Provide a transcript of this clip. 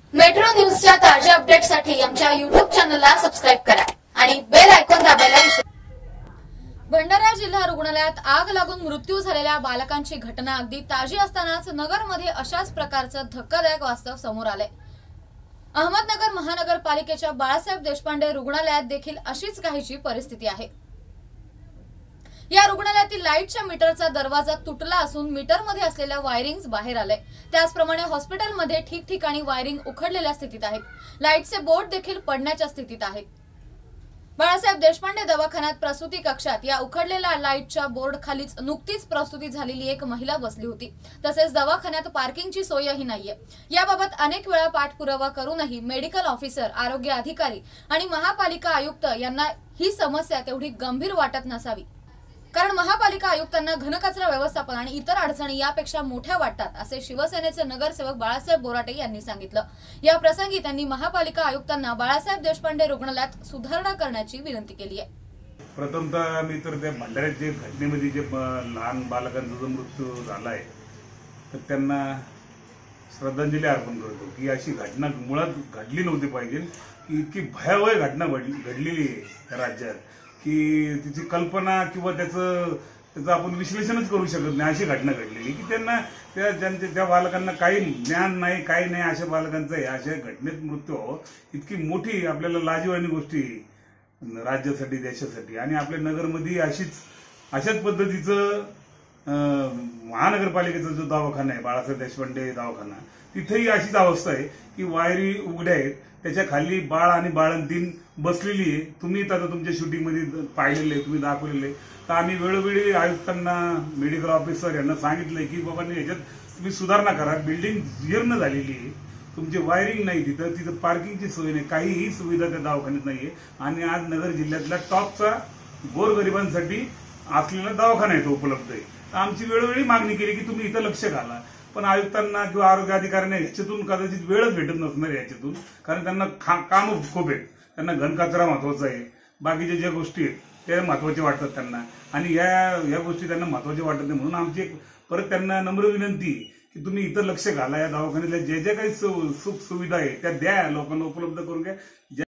Metro न्यूजच्या ताज्या अपडेटसाठी आमच्या YouTube चॅनलला सबस्क्राईब करा आणि बेल आयकॉन दाबायला विसरू नका। भंडारा जिल्हा रुग्णालयात आग लागून मृत्यू झालेल्या बालकांची घटना अगदी ताजी असतानाच नगरमध्ये अशाच प्रकारचं धक्कादायक वास्तव समोर आले। अहमदनगर महानगरपालिकेच्या बाळासाहेब देशपांडे रुग्णालयात देखील अशीच काहीची परिस्थिती आहे। या रुग्णालयातील लाईटच्या मीटरचा दरवाजा तुटला असून मीटरमध्ये असलेल्या वायरिंग्स बाहेर आले। त्याचप्रमाणे हॉस्पिटलमध्ये ठिकठिकाणी वायरिंग उखडलेल्या स्थितीत आहेत। लाईटचे बोर्ड देखील पडण्याच्या स्थितीत आहेत। बाळासाहेब देशपांडे दवाखान्यात प्रसूती कक्षात या उखडलेल्या लाईटच्या बोर्ड खालीच नुकतीच प्रसूती झालेली एक महिला बसली होती। तसेच दवाखान्यात पार्किंगची सोयही नाहीये। याबाबत अनेक वेळा पाठपुरावा करूनही मेडिकल ऑफिसर, आरोग्य अधिकारी आणि महापालिका आयुक्त यांना ही समस्या तेवढी गंभीर वाटत नसावी, कारण महापालिका आयुक्तांना घनकचरा व्यवस्थापन आणि इतर अडचणी यापेक्षा मोठ्या वाटतात, असे शिवसेनेचे नगरसेवक बाळासाहेब बोराटे यांनी सांगितलं। या प्रसंगी त्यांनी महापालिका आयुक्तांना बाळासाहेब देशपांडे रुग्णालयात सुधारणा करण्याची विनंती केली आहे। प्रथमतः मी तर त्या भंडाऱ्याच्या घटनेमध्ये जे लहान बालकांचा जो मृत्यू झाला आहे तर त्यांना श्रद्धांजली अर्पण करतो की अशी घटना मुळात घडली नव्हती पाहिजे, की इतकी भयावह घटना घडलेली आहे राज्यात की तिची कल्पना किंवा त्याचं आपण विश्लेषणच करू शकत नाही। अशी घटना घडलेली की त्यांना त्या बालकांना काही ज्ञान नाही, काही नाही, अशा बालकांचा अशा घटनेत मृत्यू हो इतकी मोठी आपल्याला लाजिरवाणी गोष्टी राज्यासाठी, देशासाठी। आणि आपल्या नगरमध्ये अशाच पद्धतीचं महानगरपालिकेचा जो दवाखाना आहे बाळासाहेब देशपांडे दवाखाना, तिथेही अशीच अवस्था आहे की वायरी उघड्या आहेत, त्याच्या खाली बाळ आणि बाळंतीण बसलेली आहे। तुम्ही आता तुमच्या शूटिंगमध्ये पाहिलेलं आहे, तुम्ही दाखवलेलं आहे। तर आम्ही वेळोवेळी आयुक्तांना, मेडिकल ऑफिसर यांना सांगितलंय की बाबा याच्यात तुम्ही सुधारणा करा। बिल्डिंग जीर्ण झालेली आहे, तुमची वायरिंग नाही, तिथं पार्किंगची सोय नाही, काहीही सुविधा त्या दवाखान्यात नाहीये। आणि आज नगर जिल्ह्यातला टॉपचा गोरगरिबांसाठी असलेला दवाखाना आहे तो उपलब्ध आहे। तर आमची वेळोवेळी मागणी केली की तुम्ही इथं लक्ष घाला, पण आयुक्तांना किंवा आरोग्य अधिकाऱ्यांना ह्याच्यातून कदाचित वेळच भेटत नसणार याच्यातून, कारण त्यांना काम खूप आहेत। त्यांना घनकचरा महत्वाचा आहे, बाकीच्या ज्या गोष्टी आहेत त्या महत्वाच्या वाटतात त्यांना, आणि या गोष्टी त्यांना महत्वाच्या वाटत नाही। म्हणून आमची परत त्यांना नम्र विनंती की तुम्ही इथं लक्ष घाला, या दवाखान्यातल्या ज्या काही सुख सुविधा आहे त्या द्या, लोकांना उपलब्ध करून घ्या।